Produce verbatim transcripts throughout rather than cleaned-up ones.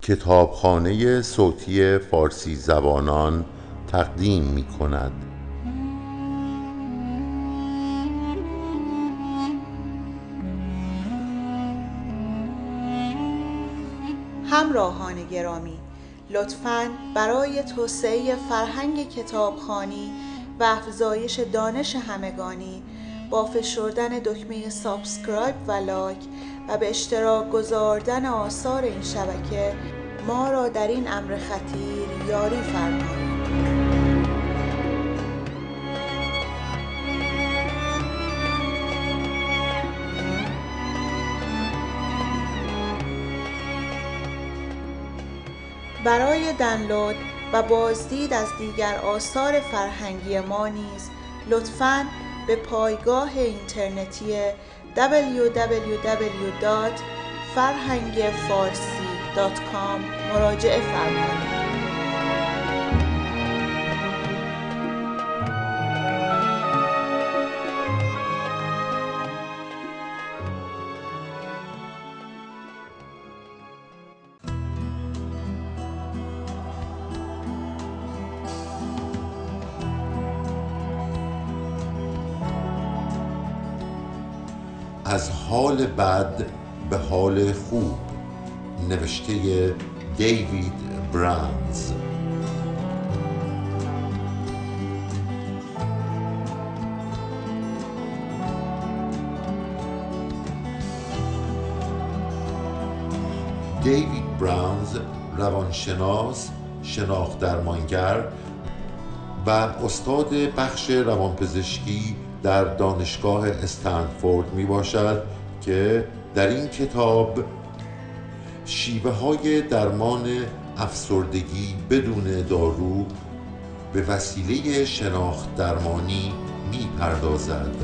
کتابخانه صوتی فارسی زبانان تقدیم می کند. همراهان گرامی، لطفاً برای توسعه فرهنگ کتابخوانی و افزایش دانش همگانی با فشردن دکمه سابسکرایب و لایک و به اشتراک گذاردن آثار این شبکه ما را در این امر خطیر یاری فرمایید. برای دانلود و بازدید از دیگر آثار فرهنگی ما نیز لطفاً به پایگاه اینترنتی دبلیو دبلیو دبلیو دات فرهنگ فارسی دات کام مراجعه فرمایید. از حال بد به حال خوب، نوشته دیوید براونز. دیوید براونز روانشناس، شناخت درمانگر و استاد بخش روانپزشکی در دانشگاه استنفورد می باشد که در این کتاب شیوه های درمان افسردگی بدون دارو به وسیله شناخت درمانی می پردازد.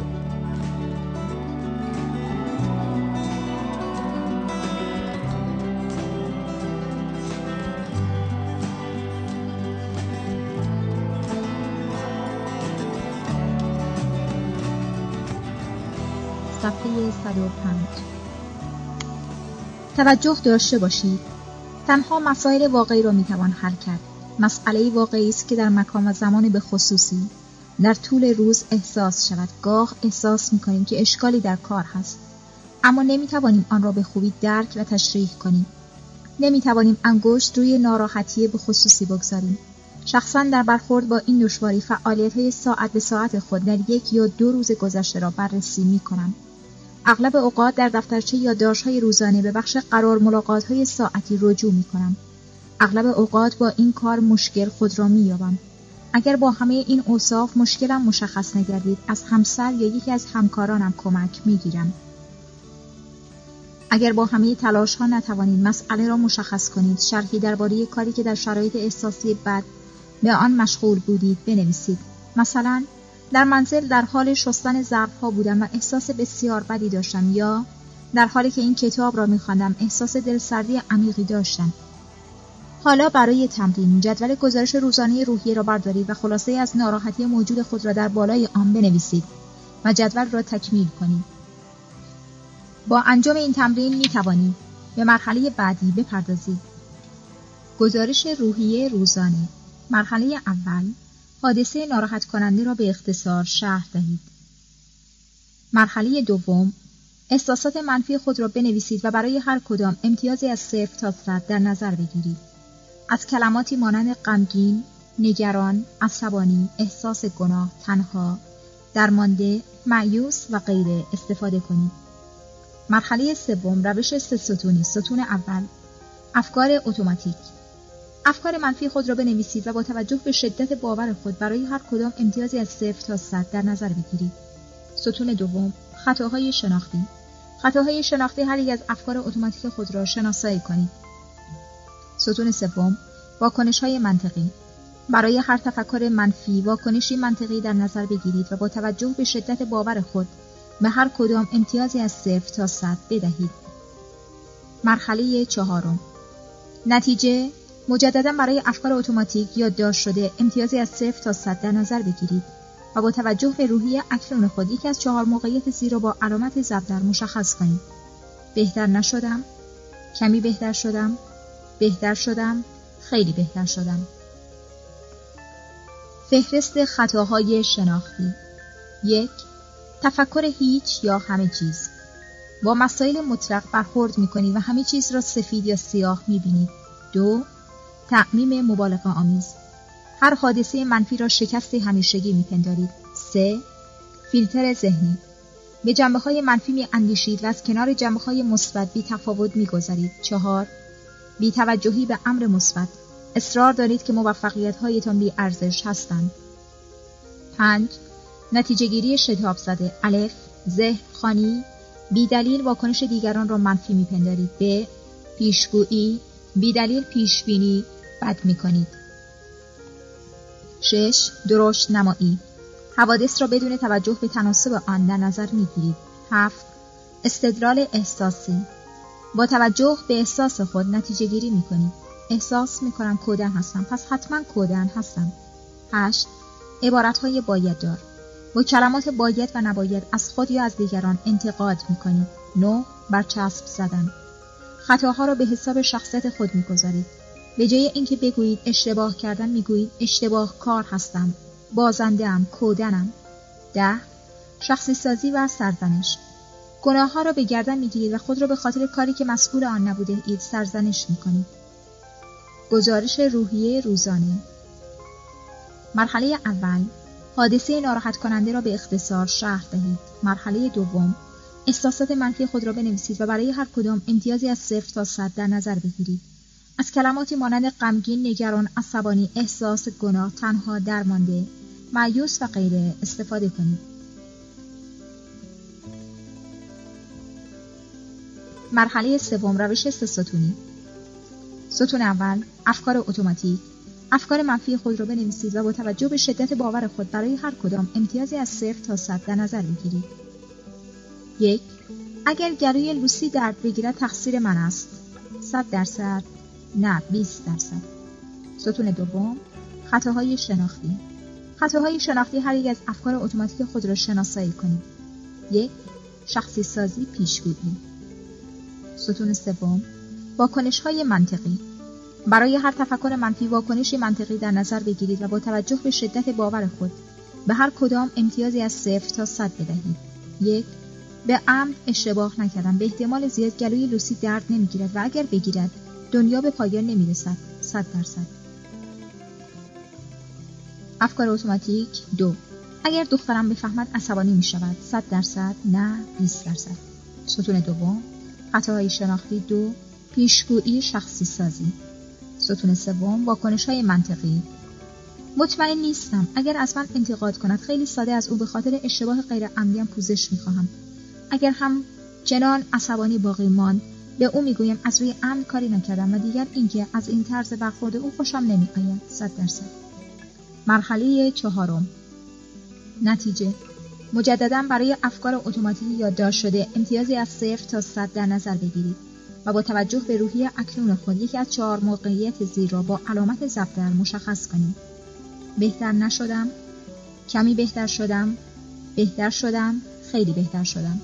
صفحه صد و پنج. توجه داشته باشید. تنها مسائل واقعی را میتوان حل کرد. مسئله واقعی است که در مکان و زمان به خصوصی در طول روز احساس شود. گاه احساس میکنیم که اشکالی در کار هست، اما نمیتوانیم آن را به خوبی درک و تشریح کنیم. نمیتوانیم انگشت روی ناراحتی به خصوصی بگذاریم. شخصا در برخورد با این دشواری فعالیت‌های ساعت به ساعت خود در یک یا دو روز گذشته را بررسی می‌کنم. اغلب اوقات در دفترچه یادداشت‌های روزانه به بخش قرار ملاقات‌های ساعتی رجوع می‌کنم. اغلب اوقات با این کار مشکل خود را می‌یابم. اگر با همه این اوصاف مشکلم مشخص نگردید، از همسر یا یکی از همکارانم کمک می‌گیرم. اگر با همه تلاش‌ها نتوانید مسئله را مشخص کنید، شرحی درباره کاری که در شرایط احساسی بد به آن مشغول بودید بنویسید. مثلا در منزل در حال شستن ظرف‌ها بودم و احساس بسیار بدی داشتم، یا در حالی که این کتاب را می‌خواندم احساس دلسردی عمیقی داشتم. حالا برای تمرین جدول گزارش روزانه روحیه را بردارید و خلاصه از ناراحتی موجود خود را در بالای آن بنویسید و جدول را تکمیل کنید. با انجام این تمرین می‌توانید به مرحله بعدی بپردازید. گزارش روحیه روزانه. مرحله اول، حادثه ناراحت کننده را به اختصار شرح دهید. مرحله دوم، احساسات منفی خود را بنویسید و برای هر کدام امتیازی از صفر تا صد در نظر بگیرید. از کلماتی مانند غمگین، نگران، عصبانی، احساس گناه، تنها، درمانده، مایوس و غیره استفاده کنید. مرحله سوم، روش سه ستونی. ستون اول، افکار اتوماتیک. افکار منفی خود را بنویسید و با توجه به شدت باور خود برای هر کدام امتیازی از صفر تا صد در نظر بگیرید. ستون دوم، خطاهای شناختی. خطاهای شناختی هر یک از افکار اتوماتیک خود را شناسایی کنید. ستون سوم، واکنش‌های منطقی. برای هر تفکر منفی واکنشی منطقی در نظر بگیرید و با توجه به شدت باور خود به هر کدام امتیازی از صفر تا صد بدهید. مرحله چهارم، نتیجه. مجددا برای افکار اتوماتیک یادداشت شده امتیازی از صفر تا صد در نظر بگیرید و با توجه به روحیه اکنون خود یکی از چهار موقعیت زیر را با علامت ضرب در مشخص کنید. بهتر نشدم، کمی بهتر شدم، بهتر شدم، خیلی بهتر شدم. فهرست خطاهای شناختی. یک، تفکر هیچ یا همه چیز. با مسائل مطلق برخورد می‌کنید و همه چیز را سفید یا سیاه می‌بینید. دو، تعمیم مبالغه آمیز. هر حادثه منفی را شکست همیشگی می‌پندارید. سه، فیلتر ذهنی. به جنبه‌های منفی می‌اندیشید و از کنار جنبه‌های مثبت بی تفاوت می‌گذرید. چهار، بی‌توجهی به امر مثبت. اصرار دارید که موفقیت‌هایتان بی ارزش هستند. پنج، نتیجه گیری شتاب زده. الف، ذهن خانی. بی دلیل واکنش دیگران را منفی می‌پندارید. ب، پیشگویی. بی دلیل پیش بینی بد می‌کنید. شش، درشت نمایی. حوادث را بدون توجه به تناسب آن در نظر می‌گیرید. هفت، استدلال احساسی. با توجه به احساس خود نتیجه گیری می‌کنید. احساس می‌کنم کودن هستم، پس حتما کودن هستم. هشت، عبارت‌های باید دار. با کلمات باید و نباید از خود یا از دیگران انتقاد می‌کنید. نه، برچسب زدن. خطاها را به حساب شخصیت خود می‌گذارید. به جای اینکه بگویید اشتباه کردم می‌گویید اشتباه کار هستم، بازنده‌ام، کودنم. ده، شخصی سازی و سرزنش. گناه‌ها را به گردن می‌گیرید و خود را به خاطر کاری که مسئول آن نبوده اید سرزنش می‌کنید. گزارش روحیه روزانه. مرحله اول، حادثه ناراحت کننده را به اختصار شرح دهید. مرحله دوم، احساسات منفی خود را بنویسید و برای هر کدام امتیازی از صفر تا صد در نظر بگیرید. از کلماتی مانند غمگین، نگران، عصبانی، احساس گناه، تنها، درمانده، مایوس و غیره استفاده کنید. مرحله سوم، روش سه ستونی. ستون اول، افکار اتوماتیک. افکار منفی خود را بنویسید و با توجه به شدت باور خود برای هر کدام امتیازی از صفر تا صد در نظر بگیرید. یک، اگر گلوی لوسی درد بگیرد تقصیر من است. صد درصد، نه بیست درصد. ستون دوم، خطاهای شناختی. خطاهای شناختی هر یک از افکار اتوماتیک خود را شناسایی کنید. یک، شخصی سازی پیشگویی. ستون سوم، واکنش‌های منطقی. برای هر تفکر منفی واکنشی منطقی در نظر بگیرید و با توجه به شدت باور خود به هر کدام امتیازی از صفر تا صد بدهید. یک، به عمد اشتباه نکردم. به احتمال زیاد گلوی لوسی درد نمیگیرد و اگر بگیرد دنیا به پایان نمیرسد. صد درصد. افکار اتوماتیک. دو، اگر دخترم بفهمد عصبانی می شود. صد درصد، نه بیست درصد. ستون دوم، خطاهای شناختی. دو، پیشگویی شخصی سازی. ستون سوم، واکنش‌های منطقی. مطمئن نیستم. اگر از من انتقاد کند خیلی ساده از او به خاطر اشتباه غیر عمدیم پوزش می‌خواهم. اگر هم چنان عصبانی باقی ماند به او میگویم از روی عمد کاری نکردم و دیگر اینکه از این طرز برخورد او خوشم نمی‌آید. صد درصد. مرحله چهارم، نتیجه. مجددا برای افکار اتوماتیکی یادداشت شده امتیازی از صفر تا صد در نظر بگیرید و با توجه به روحیه اکنون خود یکی از چهار موقعیت زیر را با علامت ضرب در مشخص کنید. بهتر نشدم، کمی بهتر شدم، بهتر شدم، خیلی بهتر شدم.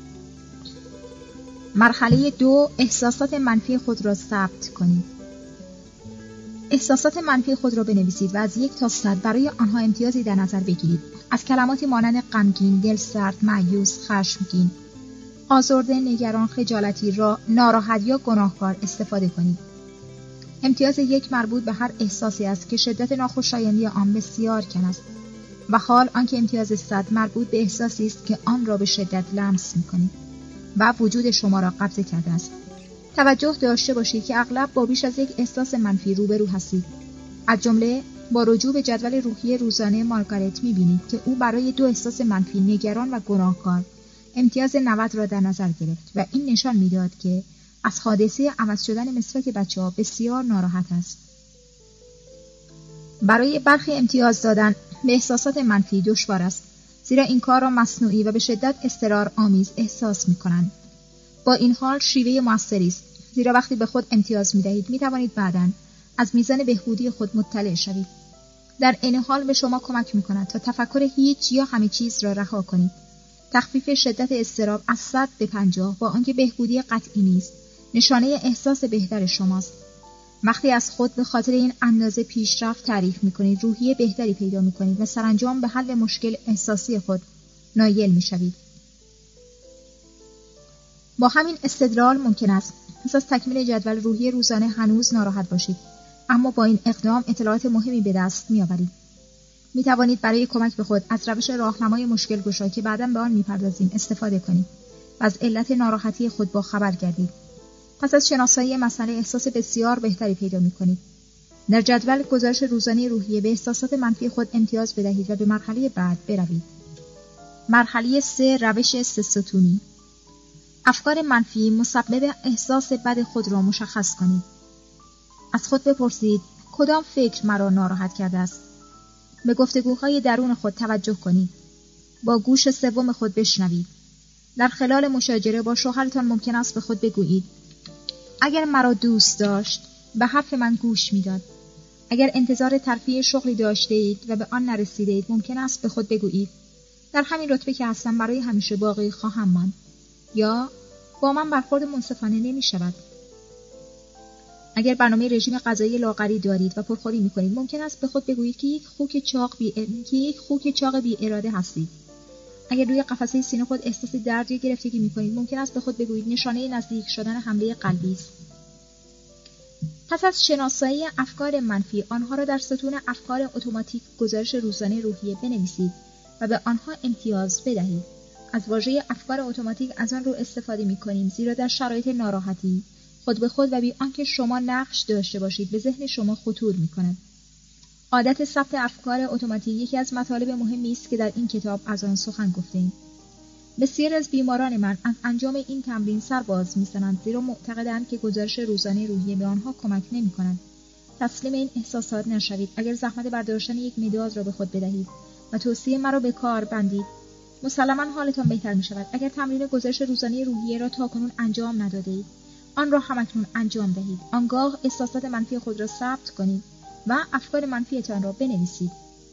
مرحله دو، احساسات منفی خود را ثبت کنید. احساسات منفی خود را بنویسید و از یک تا صد برای آنها امتیازی در نظر بگیرید. از کلماتی مانند غمگین، دلسرد، مایوس، خشمگین، آزرده، نگران، خجالتی، را ناراحت یا گناهکار استفاده کنید. امتیاز یک مربوط به هر احساسی است که شدت ناخوشایندی آن بسیار کم است و حال آنکه امتیاز صد مربوط به احساسی است که آن را به شدت لمس می‌کنید و وجود شما را قبضه کرده است. توجه داشته باشید که اغلب با بیش از یک احساس منفی روبرو هستید. از جمله با رجوع به جدول روحیه روزانه مارگارت می‌بینید که او برای دو احساس منفی، نگران و گناهکار، امتیاز نود را در نظر گرفت و این نشان می‌داد که از حادثه عوض شدن مسواک بچه‌ها بسیار ناراحت است. برای برخی امتیاز دادن به احساسات منفی دشوار است، زیرا این کار را مصنوعی و به شدت اضطرار آمیز احساس می‌کنند. با این حال شیوه موثری است، زیرا وقتی به خود امتیاز می‌دهید می‌توانید بعداً از میزان بهبودی خود مطلع شوید. در این حال به شما کمک می‌کند تا تفکر هیچ یا همه چیز را رها کنید. تخفیف شدت اضطراب از صد به پنجاه با آنکه بهبودی قطعی نیست، نشانه احساس بهتر شماست. وقتی از خود به خاطر این اندازه پیشرفت تعریف می‌کنید، روحیه بهتری پیدا می‌کنید و سرانجام به حل مشکل احساسی خود نایل می‌شوید. با همین استدلال ممکن است پس از تکمیل جدول روحی روزانه هنوز ناراحت باشید، اما با این اقدام اطلاعات مهمی به دست می‌آورید. می‌توانید برای کمک به خود از روش راهنمای مشکل گشا که بعداً به آن می‌پردازیم استفاده کنید و از علت ناراحتی خود با خبر گردید. پس از شناسایی مسئله احساس بسیار بهتری پیدا می‌کنید. در جدول گزارش روزانه روحیه به احساسات منفی خود امتیاز بدهید و به مرحله بعد بروید. مرحله سه، روش سه ستونی. افکار منفی مسبب احساس بد خود را مشخص کنید. از خود بپرسید کدام فکر مرا ناراحت کرده است. به گفتگوهای درون خود توجه کنید. با گوش سوم خود بشنوید. در خلال مشاجره با شوهرتان ممکن است به خود بگویید اگر مرا دوست داشت به حرف من گوش میداد. اگر انتظار ترفیع شغلی داشته اید و به آن نرسیده اید ممکن است به خود بگویید در همین رتبه که هستم برای همیشه باقی خواهم ماند، یا با من برخورد منصفانه نمی شود. اگر برنامه رژیم غذایی لاغری دارید و پرخوری می کنید ممکن است به خود بگویید که یک خوک چاق بی ا... که یک خوک چاق بی اراده هستید. اگر روی قفسه سینه خود احساس درد یا گرفتگی می کنید ممکن است به خود بگویید نشانه نزدیک شدن حمله قلبی است. پس از شناسایی افکار منفی آنها را در ستون افکار اتوماتیک گزارش روزانه روحیه بنویسید و به آنها امتیاز بدهید. از واژه افکار اتوماتیک از آن رو استفاده می کنیم زیرا در شرایط ناراحتی خود به خود و بی آنکه شما نقش داشته باشید به ذهن شما خطور می کند. عادت ثبت افکار اتوماتیک یکی از مطالب مهمی است که در این کتاب از آن سخن گفته‌ایم. بسیار از بیماران من از انجام این تمرین سر باز می‌زنند زیرا معتقدند که گزارش روزانه روحیه به آنها کمک نمی‌کند. تسلیم این احساسات نشوید. اگر زحمت برداشتن یک مداد را به خود بدهید و توصیه مرا به کار بندید، مسلماً حالتان بهتر می‌شود. اگر تمرین گزارش روزانه روحیه را تاکنون انجام نداده‌اید، آن را همکنون انجام دهید. آنگاه احساسات منفی خود را ثبت کنید و افکار منفیتان را بنویسید.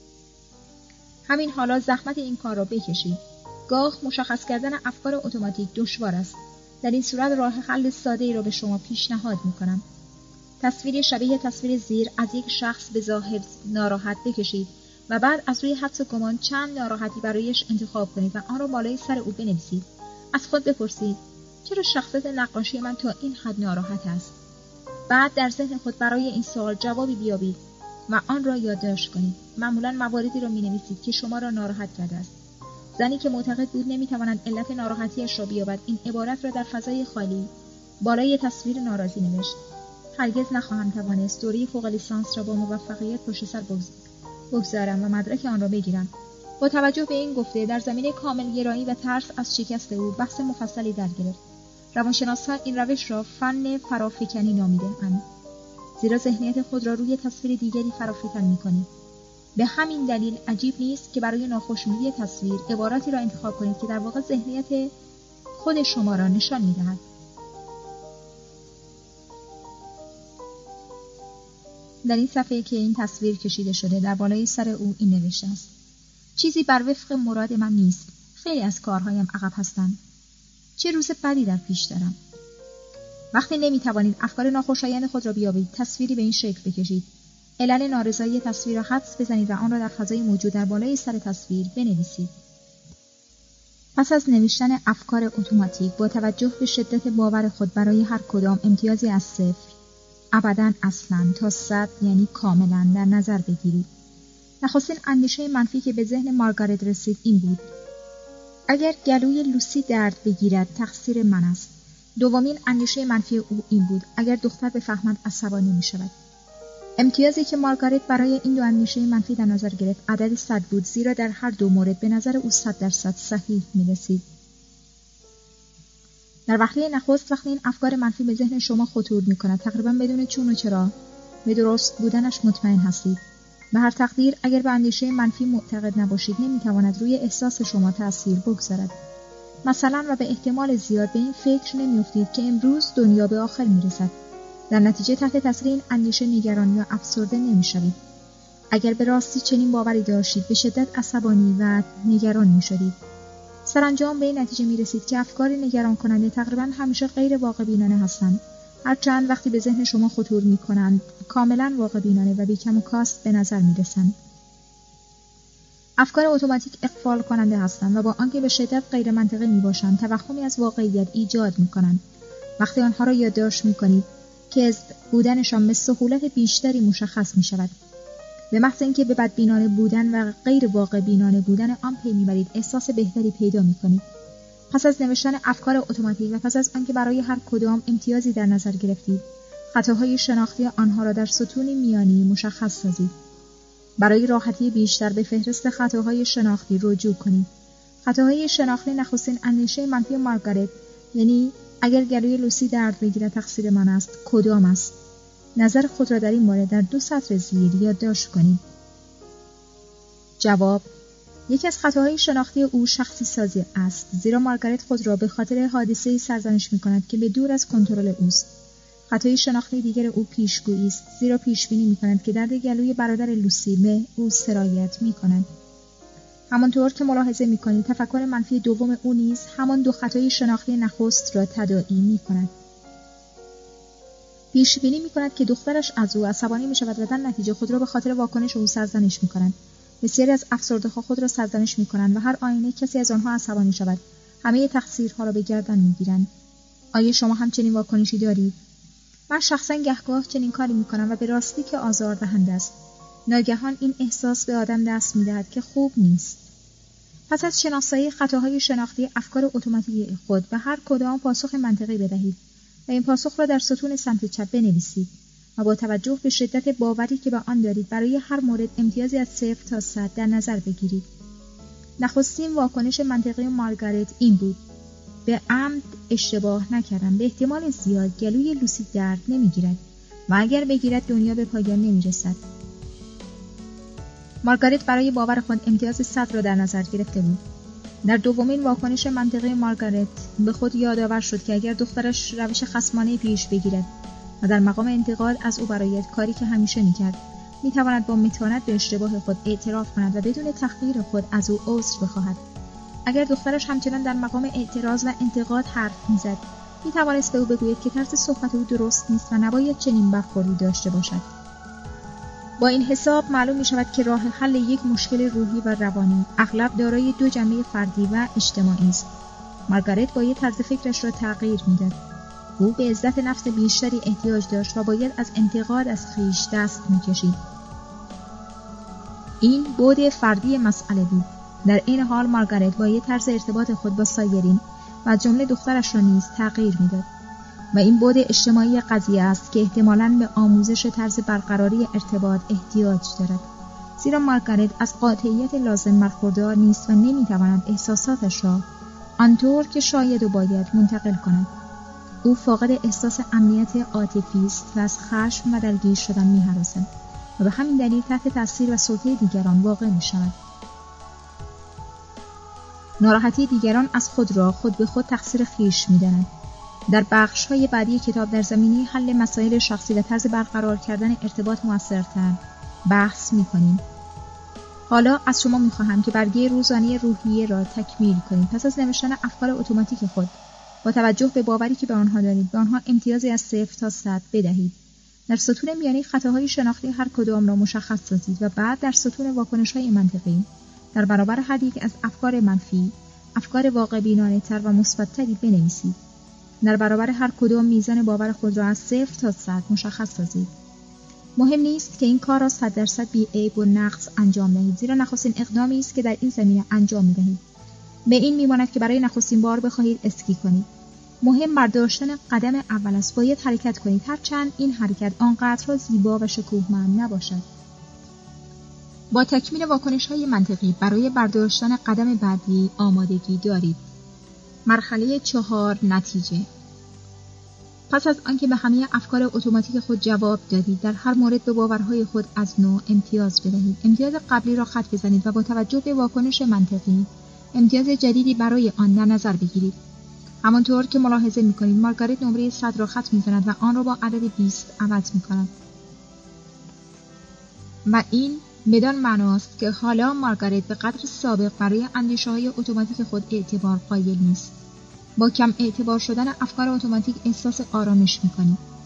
همین حالا زحمت این کار را بکشید. گاه مشخص کردن افکار اتوماتیک دشوار است. در این صورت راه حل ساده‌ای را به شما پیشنهاد می‌کنم. تصویری شبیه تصویر زیر از یک شخص به ظاهر ناراحت بکشید و بعد از روی حدس و گمان چند ناراحتی برایش انتخاب کنید و آن را بالای سر او بنویسید. از خود بپرسید چرا شخصیت نقاشی من تا این حد ناراحت است؟ بعد در ذهن خود برای این سوال جوابی بیابید و آن را یادداشت کنید. معمولاً مواردی را می‌نویسید که شما را ناراحت کرده است. زنی که معتقد بود نمی‌تواند علت ناراحتیش را بیابد این عبارت را در فضای خالی بالای تصویر ناراضی نوشت. هرگز نخواهم توانست دوره فوق لیسانس را با موفقیت پشت سر بگذارم و مدرک آن را بگیرم. با توجه به این گفته در زمینه کامل گرایی و ترس از شکست او بحث مفصلی در گرفت. روانشناسان این روش را فن فرافکنی نامیده‌اند، زیرا ذهنیت خود را روی تصویر دیگری فرافکن می‌کنید. به همین دلیل عجیب نیست که برای ناخوشنودی تصویر عباراتی را انتخاب کنید که در واقع ذهنیت خود شما را نشان می‌دهد. در این صفحه که این تصویر کشیده شده در بالای سر او این نوشته است: چیزی بر وفق مراد من نیست. خیلی از کارهایم عقب هستند. چه روز بدی در پیش دارم. وقتی نمی‌توانید افکار ناخوشایند خود را بیابید، تصویری به این شکل بکشید. علل نارضایی تصویر را حدس بزنید و آن را در فضای موجود در بالای سر تصویر بنویسید. پس از نوشتن افکار اتوماتیک با توجه به شدت باور خود برای هر کدام امتیازی از صفر، ابداً، اصلاً تا صد یعنی کاملاً در نظر بگیرید. نخستین اندیشه منفی که به ذهن مارگارت رسید این بود: اگر گلوی لوسی درد بگیرد تقصیر من است. دومین اندیشه منفی او این بود: اگر دختر بفهمد عصبانی می شود. امتیازی که مارگارت برای این دو اندیشه منفی در نظر گرفت عدد صد بود، زیرا در هر دو مورد به نظر او صد درصد صحیح می رسید. در وهله نخست وقتی این افکار منفی به ذهن شما خطور می کند تقریبا بدون چون و چرا به درست بودنش مطمئن هستید. به هر تقدیر اگر به اندیشه منفی معتقد نباشید نمیتواند روی احساس شما تأثیر بگذارد. مثلا و به احتمال زیاد به این فکر نمیافتید که امروز دنیا به آخر میرسد. در نتیجه تحت تاثیر این اندیشه نگران یا افسرده نمیشوید. اگر به راستی چنین باوری داشتید به شدت عصبانی و نگران میشدید. سرانجام به این نتیجه میرسید که افکار نگران کننده تقریبا همیشه غیر واقع بینانه هستند هرچند وقتی به ذهن شما خطور می کنند کاملا واقع بینانه و بیکم و کاست به نظر می رسند. افکار اتوماتیک اغفال کننده هستند و با آنکه به شدت غیر منطقی می باشند توهمی از واقعیت ایجاد می کنند. وقتی آنها را یادداشت می کنید کذب بودنشان به سهولت بیشتری مشخص می شود. به محض اینکه به بدبینانه بودن و غیر واقع بینانه بودن آن پی میبرید احساس بهتری پیدا می کنید. پس از نوشتن افکار اتوماتیک و پس از آنکه برای هر کدام امتیازی در نظر گرفتید، خطاهای شناختی آنها را در ستون میانی مشخص سازید. برای راحتی بیشتر به فهرست خطاهای شناختی رجوع کنید. خطاهای شناختی نخستین اندیشه منفی مارگارت، یعنی اگر گلوی لوسی درد بگیرد تقصیر من است، کدام است؟ نظر خود را در این مورد در دو سطر زیر یادداشت کنید. جواب: یکی از خطاهای شناختی او شخصی سازی است، زیرا مارگارت خود را به خاطر حادثه‌ای سرزنش می‌کند که به دور از کنترل اوست. خطای شناختی دیگر او پیشگویی است، زیرا پیشبینی می‌کند که درد گلوی برادر لوسی به او سرایت می‌کند. همانطور که ملاحظه می‌کنید تفکر منفی دوم او نیز همان دو خطای شناختی نخست را تداعی می‌کند. پیش بینی می‌کند که دخترش از او عصبانی می‌شود و در نتیجه خود را به خاطر واکنش او سرزنش می‌کند. بسیاری از افسرده‌ها خود را سرزنش می‌کنند و هر آینه کسی از آنها عصبانی شود، همه تقصیرها را به گردن می‌گیرند. آیا شما هم چنین واکنشی دارید؟ من شخصاً گهگاه چنین کاری می‌کنم و به راستی که آزاردهنده است. ناگهان این احساس به آدم دست می‌دهد که خوب نیست. پس از شناسایی خطاهای شناختی افکار اتوماتیک خود به هر کدام پاسخ منطقی بدهید و این پاسخ را در ستون سمت چپ بنویسید و با توجه به شدت باوری که به آن دارید برای هر مورد امتیازی از صفر تا صد در نظر بگیرید. نخستین واکنش منطقی مارگارت این بود: به عمد اشتباه نکردم، به احتمال زیاد گلوی لوسی درد نمیگیرد و اگر بگیرد دنیا به پایان نمیرسد. مارگارت برای باور خود امتیاز صد را در نظر گرفته بود. در دومین واکنش منطقی مارگارت به خود یادآور شد که اگر دخترش روش خصمانه پیش بگیرد و در مقام انتقاد از او برآید، کاری که همیشه میکرد، میتواند با متانت به اشتباه خود اعتراف کند و بدون تحقیر خود از او عذر بخواهد. اگر دخترش همچنان در مقام اعتراض و انتقاد حرف میزد، میتوانست به او بگوید که طرز صحبت او درست نیست و نباید چنین برخوردی داشته باشد. با این حساب معلوم می شود که راه حل یک مشکل روحی و روانی اغلب دارای دو جنبه فردی و اجتماعی است. مارگارت باید طرز فکرش را تغییر میداد. او به عزت نفس بیشتری احتیاج داشت و باید از انتقاد از خویش دست میکشید. این بعد فردی مسئله بود. در این حال مارگارت باید طرز ارتباط خود با سایرین و از جمله دخترش را نیز تغییر میداد. و این بعد اجتماعی قضیه است که احتمالاً به آموزش طرز برقراری ارتباط احتیاج دارد، زیرا مارگارت از قاطعیت لازم برخوردار نیست و نمیتواند احساساتش را آنطور که شاید و باید منتقل کند. او فاقد احساس امنیت عاطفی است و از خشم و درگیر شدن می‌هراسد و به همین دلیل تحت تاثیر و سلطه دیگران واقع می‌شود. ناراحتی دیگران از خود را خود به خود تقصیر خویش می‌داند. در بخش‌های بعدی کتاب در زمینه حل مسائل شخصی و طرز برقرار کردن ارتباط موثرتر بحث می‌کنیم. حالا از شما می‌خواهم که برگه روزانه روحیه را تکمیل کنید. پس از نوشتن افکار اتوماتیک خود، با توجه به باوری که به آنها دارید، به آنها امتیازی از صفر تا صد بدهید. در ستون میانی خطاهای شناختی هر کدام را مشخص سازید و بعد در ستون واکنش‌های منطقی در برابر هر یک از افکار منفی، افکار واقع بینانه‌تر و مثبت‌تری بنویسید. در برابر هر کدام میزان باور خود را از صفر تا صد مشخص سازید. مهم نیست که این کار را صد درصد بی‌عیب و نقص انجام دهید، زیرا نخستین اقدامی است که در این زمینه انجام می‌دهید. به این می‌ماند که برای نخستین بار بخواهید اسکی کنید. مهم برداشتن قدم اول است. باید حرکت کنید، هرچند این حرکت آنقدر زیبا و شکوهمند نباشد. با تکمیل واکنش‌های منطقی برای برداشتن قدم بعدی آمادگی دارید. مرحله چهار، نتیجه. پس از آنکه به همه افکار اتوماتیک خود جواب دادید، در هر مورد به باورهای خود از نو امتیاز بدهید. امتیاز قبلی را خط بزنید و با توجه به واکنش منطقی امتیاز جدیدی برای آن در نظر بگیرید. همانطور که ملاحظه می‌کنید مارگارت نمره صد را خط می‌زند و آن را با عدد بیست عوض می‌کند. و این بدان معناست که حالا مارگارت به قدر سابق برای اندیشه‌های اتوماتیک خود اعتبار قائل نیست. با کم اعتبار شدن افکار اتوماتیک احساس آرامش می‌کنید.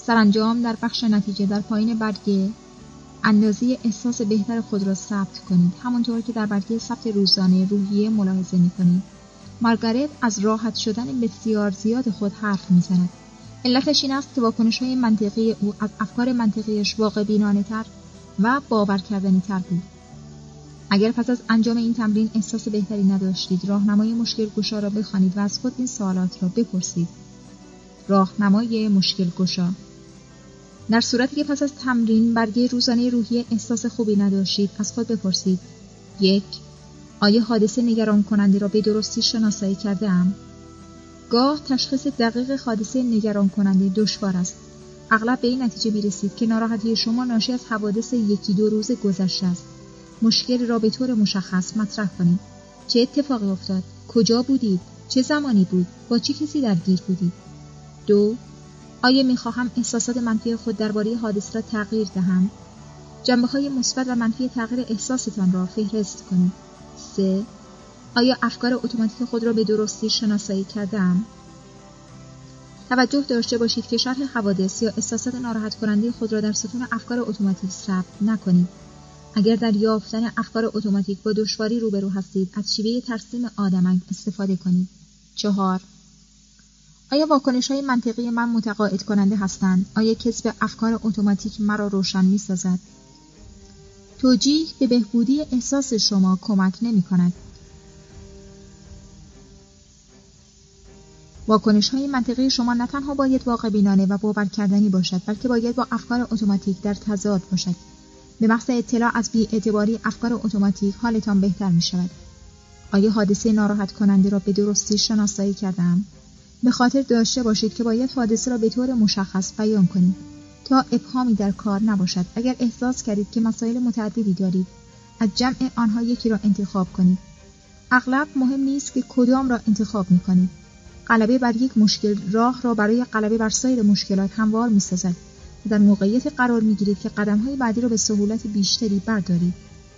سرانجام در بخش نتیجه در پایین برگه اندازه احساس بهتر خود را ثبت کنید، همونطور که در برگه ثبت روزانه روحیه ملاحظه می‌کنید. مارگارت از راحت شدن بسیار زیاد خود حرف می‌زند. علتش این است که واکنش‌های منطقی او از افکار منطقیش واقع بینانه‌تر و باور کردنی‌تر بود. اگر پس از انجام این تمرین احساس بهتری نداشتید، راهنمای مشکل گشا را بخوانید و از خود این سوالات را بپرسید. راهنمای مشکل گشا: در صورتی که پس از تمرین برگه روزانه روحیه احساس خوبی نداشتید، از خود بپرسید: یک. آیا حادثه نگران کننده را به درستی شناسایی کرده ام؟ گاه تشخیص دقیق حادثه نگران کننده دشوار است. اغلب به این نتیجه می‌رسید که ناراحتی شما ناشی از حوادث یکی دو روز گذشته است. مشکل را به طور مشخص مطرح کنید. چه اتفاقی افتاد؟ کجا بودید؟ چه زمانی بود؟ با چه کسی درگیر بودید؟ دو. آیا می‌خواهم احساسات منفی خود درباره حادثه را تغییر دهم؟ جنبه‌های مثبت و منفی تغییر احساستان را فهرست کنید. سه. آیا افکار اتوماتیک خود را به درستی شناسایی کرده‌ام؟ توجه داشته باشید که شرح حوادث یا احساسات ناراحت کننده خود را در ستون افکار اتوماتیک ثبت نکنید. اگر در یافتن افکار اتوماتیک با دشواری روبرو هستید، از شیوه ترسیم آدمک استفاده کنید. چهار. آیا واکنش‌های منطقی من متقاعد کننده هستند؟ آیا کسب افکار اتوماتیک مرا روشن می‌سازد؟ توجیه به بهبودی احساس شما کمک نمی‌کند. واکنش‌های منطقی شما نه تنها باید واقع بینانه و باور کردنی باشد، بلکه باید با افکار اتوماتیک در تضاد باشد. به محض اطلاع از بی‌اعتباری افکار اتوماتیک حالتان بهتر می‌شود. آیا حادثه ناراحت کننده را به درستی شناسایی کردم؟ به خاطر داشته باشید که باید حادثه را به طور مشخص بیان کنید تا ابهامی در کار نباشد. اگر احساس کردید که مسائل متعددی دارید، از جمع آنها یکی را انتخاب کنید. اغلب مهم نیست که کدام را انتخاب می‌کنید. غلبه بر یک مشکل راه را برای غلبه بر سایر مشکلات هموار می‌سازد و در موقعیت قرار می‌گیرید که قدم‌های بعدی را به سهولت بیشتری بردارید.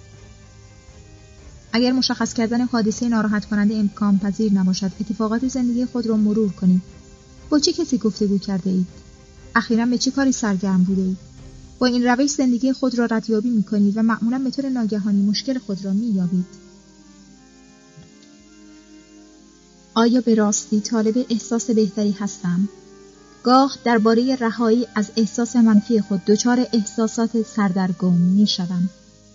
اگر مشخص کردن حادثه ناراحت کننده امکان پذیر نباشد، اتفاقات زندگی خود را مرور کنید. با چه کسی گفتگو کرده اید؟ اخیراً به چه کاری سرگرم بوده اید؟ با این روش زندگی خود را ردیابی می‌کنید و معمولاً به طور ناگهانی مشکل خود را می‌یابید. آیا به راستی طالب احساس بهتری هستم؟ گاه درباره رهایی از احساس منفی خود دچار احساسات سردرگم می‌شوم.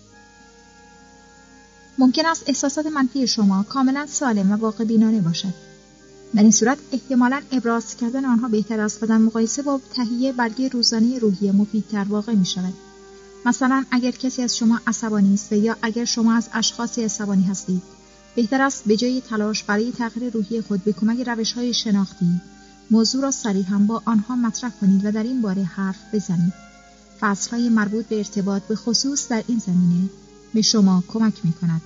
ممکن است احساسات منفی شما کاملا سالم و واقع بینانه باشد. در این صورت احتمالاً ابراز کردن آنها بهتر است و در مقایسه با تهیه برگه روزانه روحیه مفیدتر واقع می شود. مثلا اگر کسی از شما عصبانی است یا اگر شما از اشخاصی عصبانی هستید، بهتر است به جای تلاش برای تغییر روحیه خود به کمک روش‌های شناختی موضوع را صریحاً با آنها مطرح کنید و در این باره حرف بزنید. فصل‌های مربوط به ارتباط به خصوص در این زمینه به شما کمک می‌کند.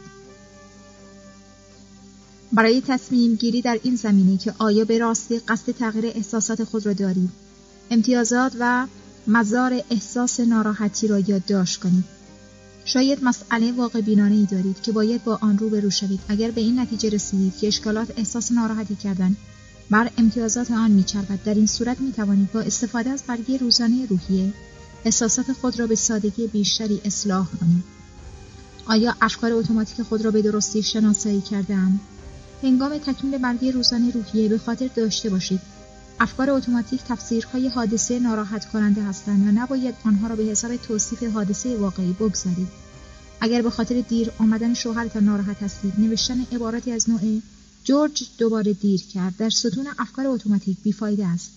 برای تصمیم گیری در این زمینه که آیا به راستی قصد تغییر احساسات خود را دارید، امتیازات و مضار احساس ناراحتی را یادداشت کنید. شاید مسئله واقع بینانه‌ای دارید که باید با آن روبرو شوید. اگر به این نتیجه رسیدید که اشکالات احساس ناراحتی کردن بر امتیازات آن می‌چربد، در این صورت می‌توانید با استفاده از برگه روزانه روحیه احساسات خود را به سادگی بیشتری اصلاح کنید. آیا افکار اتوماتیک خود را به درستی شناسایی کرده‌ام؟ هنگام تکمیل برگه روزانه روحیه به خاطر داشته باشید افکار اتوماتیک تفسیرهای حادثه ناراحت کننده هستند و نباید آنها را به حساب توصیف حادثه واقعی بگذارید. اگر به خاطر دیر آمدن شوهرتان ناراحت هستید، نوشتن عباراتی از نوع جورج دوباره دیر کرد در ستون افکار اتوماتیک بیفایده است.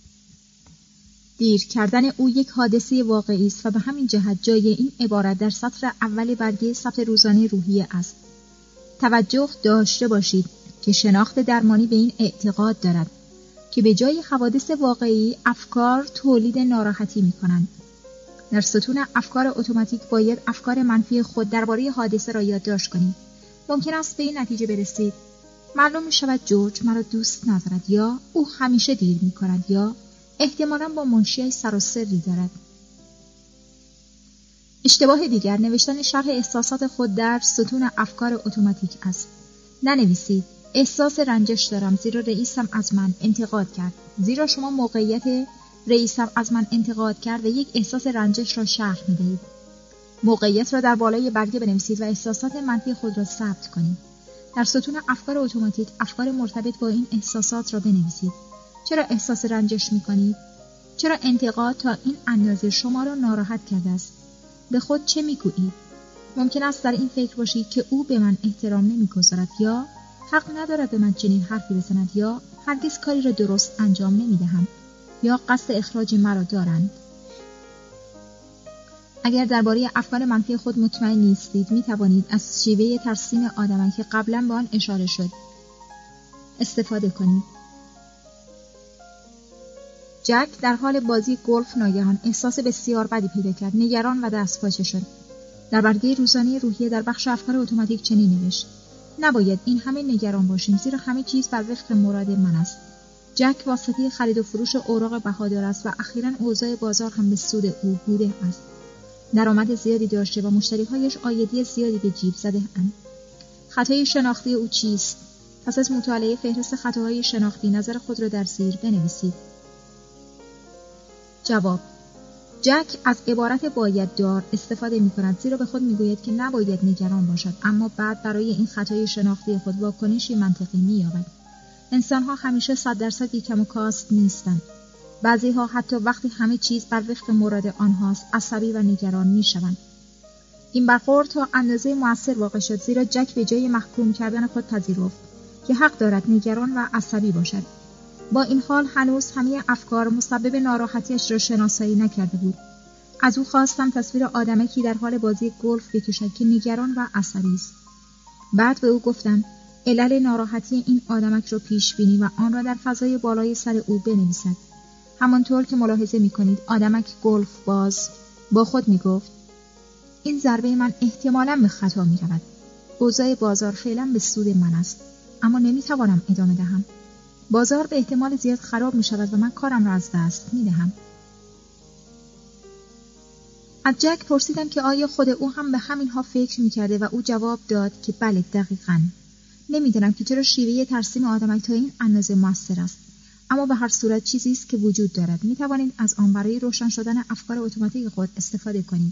دیر کردن او یک حادثه واقعی است و به همین جهت جای این عبارت در سطر اول برگه ثبت روزانه روحیه است. توجه داشته باشید که شناخت درمانی به این اعتقاد دارد که به جای حوادث واقعی افکار تولید ناراحتی می کنند. در ستون افکار اتوماتیک باید افکار منفی خود درباره حادثه را یادداشت کنید. ممکن است به این نتیجه برسید: معلوم می شود جورج مرا دوست ندارد، یا او همیشه دیر می کند، یا احتمالاً با منشی سر و سری دارد. اشتباه دیگر نوشتن شرح احساسات خود در ستون افکار اتوماتیک است. ننویسید: احساس رنجش دارم زیرا رئیسم از من انتقاد کرد، زیرا شما موقعیت رئیسم از من انتقاد کرد و یک احساس رنجش را شرح می‌دهید. موقعیت را در بالای برگه بنویسید و احساسات منفی خود را ثبت کنید. در ستون افکار اتوماتیک افکار مرتبط با این احساسات را بنویسید. چرا احساس رنجش می‌کنید؟ چرا انتقاد تا این اندازه شما را ناراحت کرده است؟ به خود چه می‌گویید؟ ممکن است در این فکر باشید که او به من احترام نمی‌گذارد، یا حق ندارد به من چنین حرفی بزند، یا هرگز کاری را درست انجام نمی‌دهم، یا قصد اخراج مرا دارند. اگر درباره افکار منفی خود مطمئن نیستید، می توانید از شیوه ترسیم آدمک که قبلا به آن اشاره شد استفاده کنید. جک در حال بازی گلف ناگهان احساس بسیار بدی پیدا کرد. نگران و دستپاچه شد. در برگه روزانه روحیه در بخش افکار اتوماتیک چنین نوشت: نباید این همه نگران باشیم، زیرا همه چیز بر وفق مراد من است. جک واسطه خرید و فروش اوراق بهادار است و اخیراً اوضاع بازار هم به سود او بوده است. درآمد زیادی داشته و مشتری‌هایش عایدی زیادی به جیب زده اند. خطای شناختی او چیست؟ پس از مطالعه فهرست خطاهای شناختی نظر خود را در زیر بنویسید. جواب: جک از عبارت باید دار استفاده می کند، زیرا به خود می گوید که نباید نگران باشد، اما بعد برای این خطای شناختی خود واکنشی منطقی می یابد. انسان ها همیشه صد درصد بی‌کم و کاست نیستند. بعضی ها حتی وقتی همه چیز بر وفق مراد آنهاست عصبی و نگران می شوند. این برخورد تا اندازه موثر واقع شد، زیرا جک به جای محکوم کردن خود پذیرفت که حق دارد نگران و عصبی باشد. با این حال هنوز همه افکار مسبب ناراحتیش را شناسایی نکرده بود. از او خواستم تصویر آدمکی در حال بازی گلف بکشد که نگران و عصبی است. بعد به او گفتم علل ناراحتی این آدمک را پیش بینی و آن را در فضای بالای سر او بنویسد. همانطور که ملاحظه می‌کنید آدمک گلف باز با خود می‌گفت: این ضربه من احتمالاً به خطا می‌رود. اوضاع بازار فعلا به سود من است، اما نمی‌توانم ادامه دهم. بازار به احتمال زیاد خراب می‌شود و من کارم را از دست می‌دهم. از جک پرسیدم که آیا خود او هم به همین ها فکر می‌کرده و او جواب داد که بله، دقیقاً. نمی‌دانم که چرا شیوه ترسیم آدمک تا این اندازه موثر است، اما به هر صورت چیزی است که وجود دارد. می توانید از آن برای روشن شدن افکار اتوماتیک خود استفاده کنید.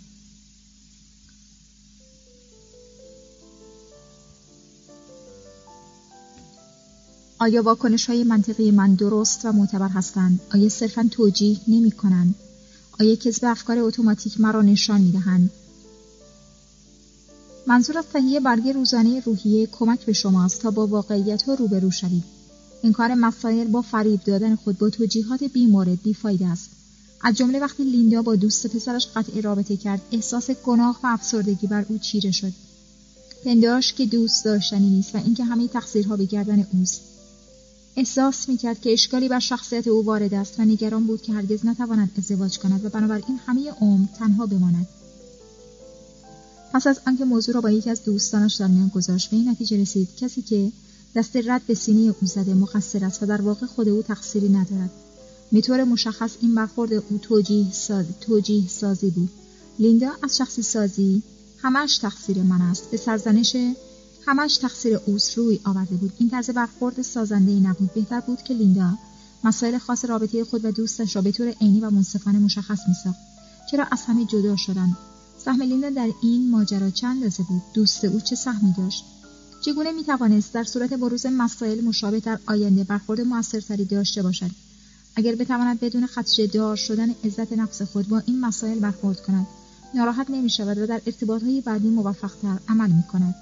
آیا واکنش‌های منطقی من درست و معتبر هستند؟ آیا صرفاً توجیه نمی‌کنند؟ آیا کذب افکار اتوماتیک مرا نشان می‌دهند؟ منظور از تهیه برگه روزانه روحیه کمک به شماست تا با واقعیت‌ها روبرو شوید. انکار مسائل با فریب دادن خود با توجیهات بی‌مورد بی‌فایده است. از جمله وقتی لیندا با دوست پسرش قطع رابطه کرد، احساس گناه و افسردگی بر او چیره شد. پنداشت که دوست داشتنی نیست و اینکه همه تقصیرها به گردن اوست. احساس می‌کرد که اشکالی بر شخصیت او وارد است و نگران بود که هرگز نتواند ازدواج کند و بنابراین همه عمر تنها بماند. پس از آنکه موضوع را با یکی از دوستانش در میان گذاشت، به این نتیجه رسید کسی که دست رد به سینه او زده مقصر است و در واقع خود او تقصیری ندارد. به طور مشخص این برخورد او توجیه سازی, توجیه سازی بود. لیندا از شخصی سازی همش تقصیر من است به سرزنش همش تقصیر اوست روی آورده بود. این طرز برخورد سازنده‌ای نبود. بهتر بود که لیندا مسائل خاص رابطه خود و دوستش را به طور عینی و منصفانه مشخص می‌ساخت. چرا از همه جدا شدند؟ سهم لیندا در این ماجرا چند اندازه بود؟ دوست او چه سهمی داشت؟ چگونه می‌توانست در صورت بروز مسائل مشابه در آینده برخورد موثرتری داشته باشد؟ اگر بتواند بدون خدشه‌دار شدن عزت نفس خود با این مسائل برخورد کند، ناراحت نمی‌شود و در ارتباط‌های بعدی موفق‌تر عمل می‌کند.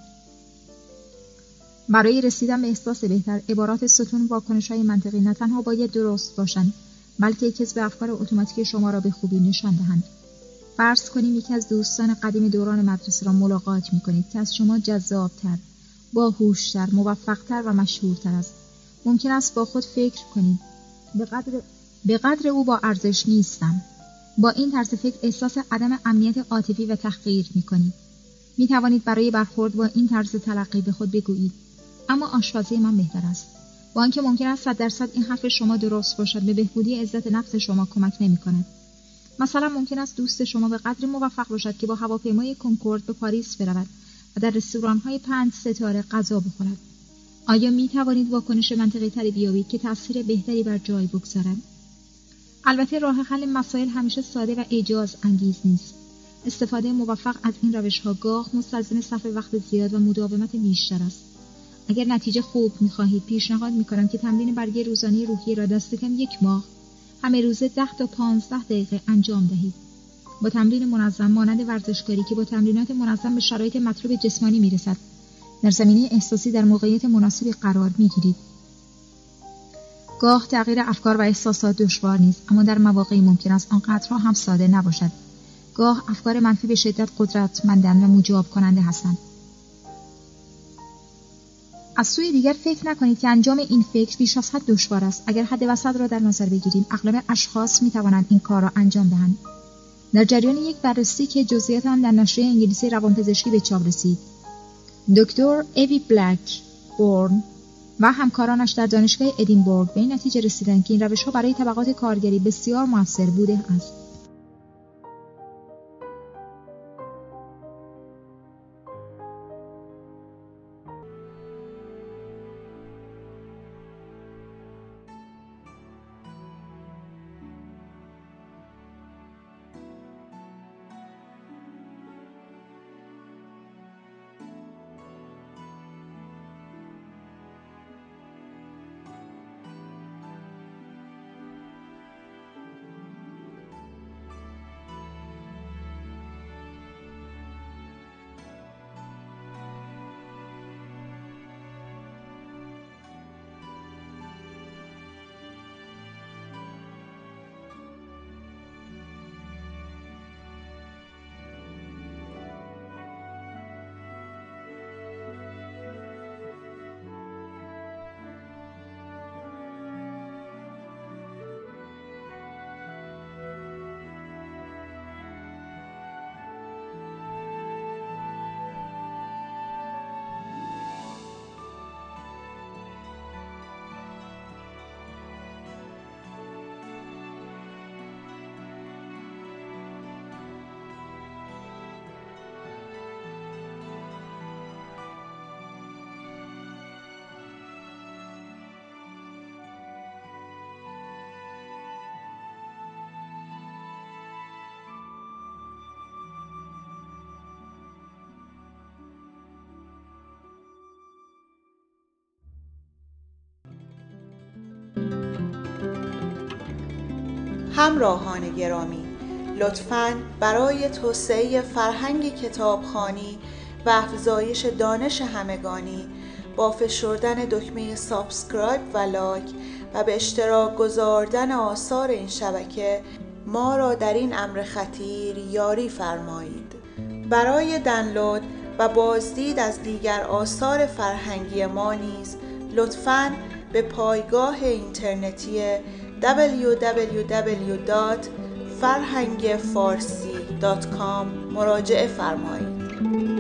برای رسیدن به احساس بهتر، عبارات ستون واکنش‌های منطقی نه تنها باید درست باشند، بلکه کسب افکار اتوماتیک شما را به خوبی نشان دهند. فرض کنیم یکی از دوستان قدیم دوران مدرسه را ملاقات می‌کنید که از شما جذاب‌تر، باهوش‌تر، موفق‌تر و مشهورتر است. ممکن است با خود فکر کنید به قدر به قدر او با ارزش نیستم. با این طرز فکر احساس عدم امنیت عاطفی و تحقیر می‌کنید. می‌توانید برای برخورد با این طرز تلقی به خود بگویید: اما آشپزی من بهتر است. با آنکه ممکن است صد درصد این حرف شما درست باشد، به بهبودی عزت نفس شما کمک نمی‌کند. مثلا ممکن است دوست شما به قدری موفق باشد که با هواپیمای کنکورد به پاریس برود و در رستوران‌های پنج ستاره غذا بخورد. آیا می توانید واکنش منطقی تری بیابید که تأثیر بهتری بر جای بگذارد؟ البته راه حل مسائل همیشه ساده و اعجاز انگیز نیست. استفاده موفق از این روش‌ها گاه مستلزم صرف وقت زیاد و مداومت بیشتر است. اگر نتیجه خوب می‌خواهید پیشنهاد می‌کنم که تمرین برگه روزانه روحی را دست کم یک ماه همه روزه ده تا پانزده دقیقه انجام دهید. با تمرین منظم مانند ورزشکاری که با تمرینات منظم به شرایط مطلوب جسمانی میرسد، در زمینه احساسی در موقعیت مناسبی قرار میگیرید. گاه تغییر افکار و احساسات دشوار نیست، اما در مواقعی ممکن است آنقدرها هم ساده نباشد. گاه افکار منفی به شدت قدرتمندند و مجاب کننده هستند. از سوی دیگر فکر نکنید که انجام این فکر بیش از حد دشوار است. اگر حد وسط را در نظر بگیریم، اغلب اشخاص می توانند این کار را انجام دهند. در جریان یک بررسی که جزئیات آن در نشریه انگلیسی روانپزشکی به چاپ رسید، دکتر اوی بلک بورن و همکارانش در دانشگاه ادینبورگ به این نتیجه رسیدند که این روش‌ها برای طبقات کارگری بسیار موثر بوده است. همراهان گرامی، لطفاً برای توسعه فرهنگ کتابخوانی و افزایش دانش همگانی با فشردن دکمه سابسکرایب و لایک و به اشتراک گذاردن آثار این شبکه ما را در این امر خطیر یاری فرمایید. برای دانلود و بازدید از دیگر آثار فرهنگی ما نیز لطفاً به پایگاه اینترنتی دبلیو دبلیو دبلیو دات فرهنگ فارسی دات کام مراجعه فرمایید.